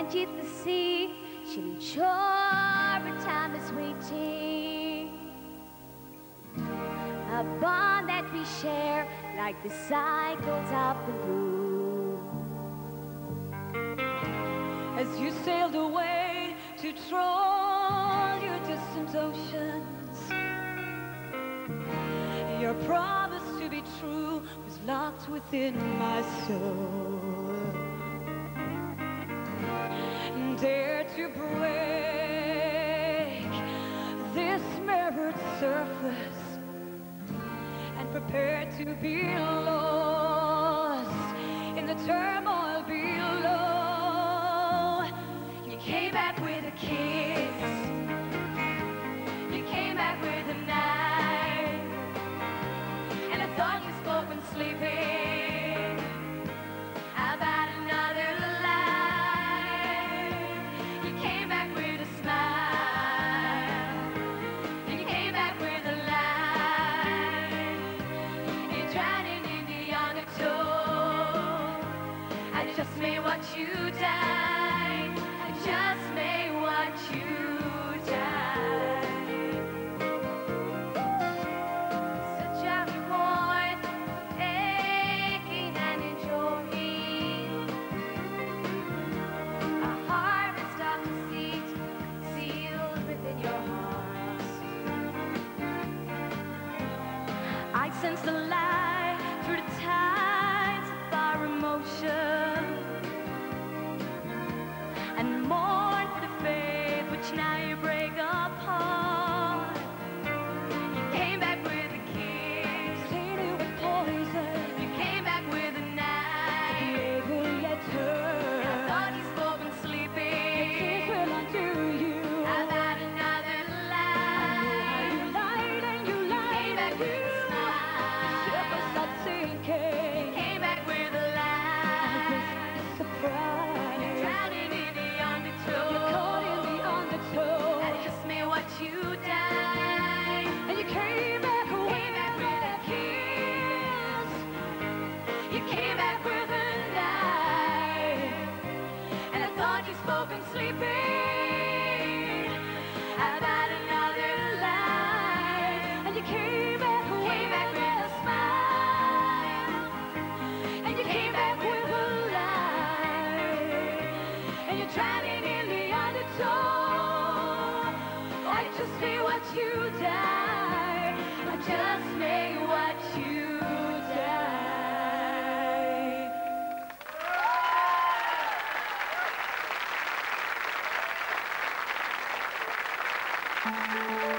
forget the sea. She'll ensure her time is waiting. A bond that we share, like the cycles of the moon. As you sailed away to troll your distant oceans, your promise to be true was locked within my soul. Dare to break this mirrored surface and prepare to be lost in the turmoil below. You came back with a kiss, you came back with a knife, and I thought you spoke when sleeping about another life. You came back with a smile, you came back with a light. You're drowning in the undertow. I just may watch you die, I just may watch you die. Such a reward, aching and enjoying a harvest of deceit sealed within your heart. I sense the light through the tides of our emotion, and mourn for the faith which now you break apart. You came back with a kiss, tainted with poison. You came back with a knife, gave a letter. I thought you spoke when sleeping. Your tears will undo you. About another life. You lied and you lied. You came back with a smile. The ship was not sinking. You came back with a lie. A surprise. You're drowning in the undertow. You're caught in the undertow. I just may watch you die. And you came back with a kiss. You came back with a knife, and I thought you spoke when sleeping about another life. And you came back with a smile, and you came back with a light, and you're drowning in the undertow. I just may watch you die, I just may watch you die.